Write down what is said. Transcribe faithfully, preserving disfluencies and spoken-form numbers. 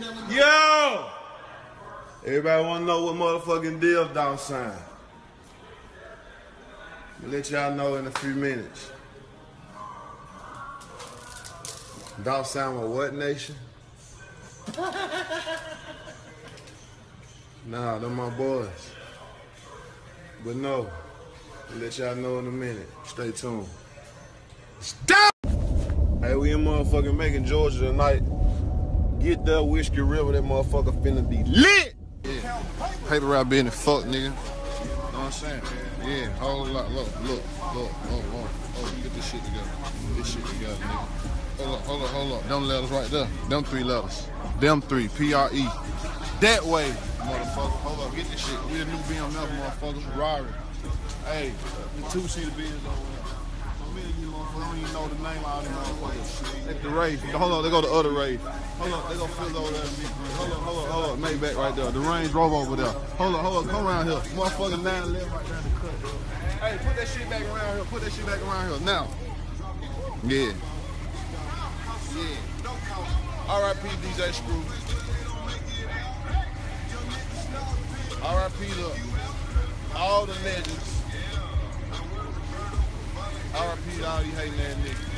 Yo! Everybody wanna know what motherfucking deal Dollar Sign. I'll let y'all know in a few minutes. Dollar Sign with what nation? Nah, they're my boys. But no, I'll let y'all know in a minute. Stay tuned. Stop! Hey, we in motherfucking Macon, Georgia tonight. Get that Whiskey River, that motherfucker finna be lit! Yeah. Paper route business, fuck nigga. You know what I'm saying? Yeah, whole lot. Look, look, look, look, look. Oh, get this shit together. Get this shit together, nigga. Hold up, hold up, hold up. Them letters right there. Them three letters. Them three, P R E. That way, motherfucker. Hold up, get this shit. We a new B M W, motherfucker. Ferrari. Hey, the two-seater Benz over there. I don't even know the name of them motherfuckers. That's the Wraith. Hold on, they go the other Wraith. Hold on, they go Fizz over there. Hold on, hold on, hold on. Maybach right there. The Range Rover over there. Hold on, hold on. Come around here. Motherfucker nine eleven right down the cut. Hey, put that shit back around here. Put that shit back around here. Now. Yeah. Yeah. R I P D J Screw. R I P to all the legends. R I P to all these hating ass niggas.